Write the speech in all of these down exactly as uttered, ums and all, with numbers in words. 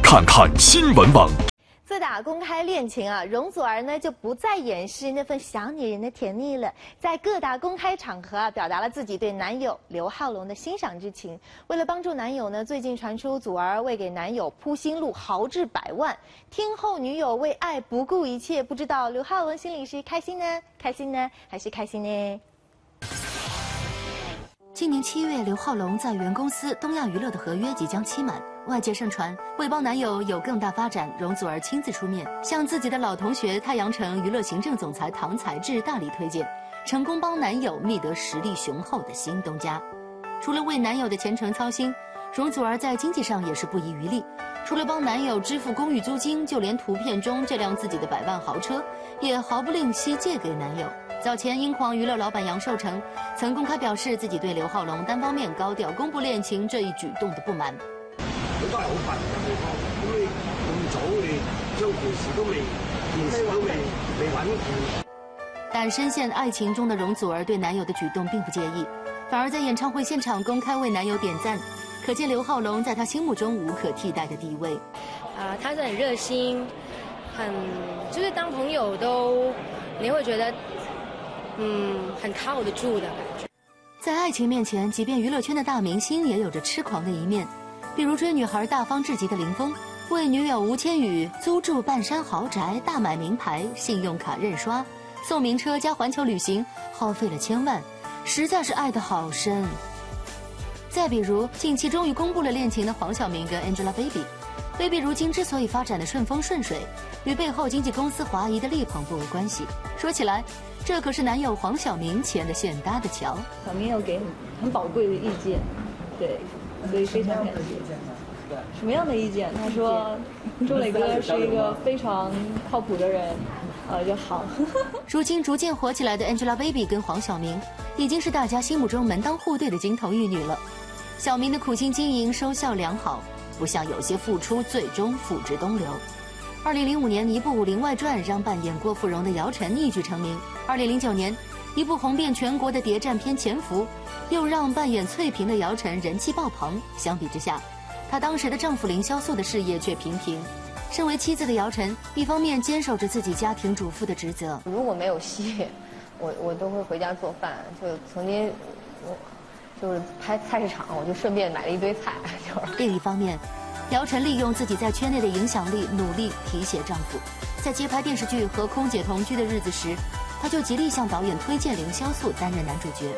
看看新闻网。 自打公开恋情啊，容祖儿呢就不再掩饰那份小女人的甜蜜了，在各大公开场合啊，表达了自己对男友刘浩龙的欣赏之情。为了帮助男友呢，最近传出祖儿为给男友铺新路，豪掷百万。听后女友为爱不顾一切，不知道刘浩龙心里是开心呢，开心呢，还是开心呢？ 今年七月，刘浩龙在原公司东亚娱乐的合约即将期满，外界盛传为帮男友有更大发展，容祖儿亲自出面，向自己的老同学太阳城娱乐行政总裁唐才智大力推荐，成功帮男友觅得实力雄厚的新东家。除了为男友的前程操心，容祖儿在经济上也是不遗余力，除了帮男友支付公寓租金，就连图片中这辆自己的百万豪车，也毫不吝惜借给男友。早前，英皇娱乐老板杨受成曾公开表示自己对刘浩龙单方面高调公布恋情这一举动的不满。 佢都係好煩人嘅地方，咁你咁早你將件事都未，件事都未未穩固。 但深陷愛情中的容祖兒對男友的舉動並不介意，反而在演唱會現場公開為男友點讚，可見劉浩龍在他心目中無可替代的地位。 啊、呃，他是很熱心，很就是當朋友都你會覺得。嗯，很靠得住的感觉。 在愛情面前，即便娛樂圈的大明星也有着痴狂的一面，比如追女孩大方至極的林峰，為女友吳千語租住半山豪宅，大買名牌，信用卡認刷，送名車加環球旅行，耗費了千萬，實在是愛得好深。再比如，近期終於公布了戀情的黃曉明跟 Angelababy。Baby 如今之所以發展的順風順水，與背後經紀公司華誼的力捧不無關係。說起來，這可是男友黃曉明牽的線搭的橋。 小明有給很很寶貴的意見，對，所以非常感謝。什麼樣的意見？他說，鐘磊哥是一個非常靠譜的人，呃就好。 如今逐漸火起來的 Angelababy 跟黃曉明，已經是大家心目中門當戶對的金童玉女了。小明的苦心經營收效良好，不像有些付出最終付之東流。二零零五年，一部《武林外傳》讓扮演郭芙蓉的姚晨一舉成名。二零零九年，一部紅遍全國的諜戰片《潛伏》，又讓扮演翠萍的姚晨人氣爆棚。相比之下，她當時的丈夫凌瀟肅的事業卻平平。身為妻子的姚晨，一方面堅守着自己家庭主婦的職責。 如果沒有戲，我我都會回家做飯。就曾經，我就是拍菜市場，我就順便買了一堆菜。就是另一方面，姚晨利用自己在圈內的影響力，努力提攜丈夫。在接拍電視劇和空姐同居的日子時，她就極力向導演推薦凌瀟肅擔任男主角。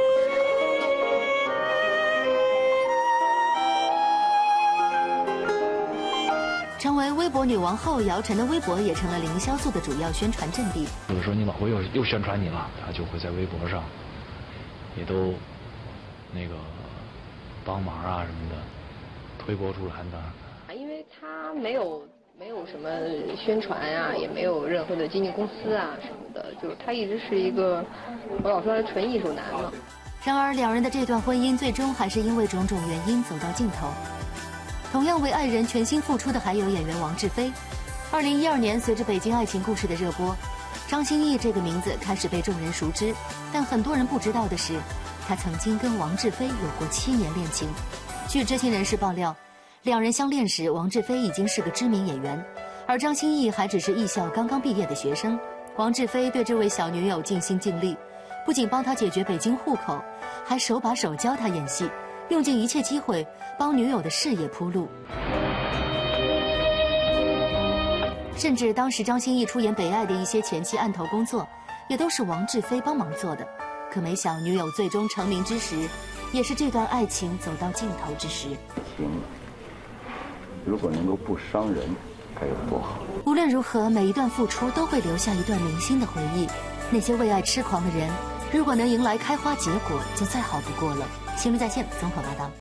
成為微博女王後，姚晨的微博也成了凌瀟肅的主要宣傳陣地。 有的時候你老婆又又宣傳你了，她就會在微博上也都那個幫忙啊什麼的。推波助瀾的， 因為他沒有沒有什麼宣傳啊，也沒有任何的經紀公司啊什麼的，就是他一直是一個，我老說他純藝術男嘛。 然而，兩人的這段婚姻最終還是因為種種原因走到盡頭。同樣為愛人全心付出的還有演員王志飛。二零一二年，隨着《北京愛情故事》的熱播，張歆藝這個名字開始被眾人熟知。但很多人不知道的是，他曾經跟王志飛有過七年戀情。據知情人士爆料，兩人相戀時，王志飛已經是個知名演員，而張歆藝還只是藝校剛剛畢業的學生。王志飛對這位小女友盡心盡力，不僅幫她解決北京戶口，還手把手教她演戲，用盡一切機會幫女友的事業鋪路。甚至當時張歆藝出演《北愛》的一些前期案頭工作，也都是王志飛幫忙做的。可沒想女友最終成名之時，也是這段愛情走到盡頭之時。 行了，如果能夠不傷人，該有多好。 無論如何，每一段付出都會留下一段銘心的回憶。那些為愛痴狂的人，如果能迎來開花結果，就再好不過了。新聞在線綜合報道。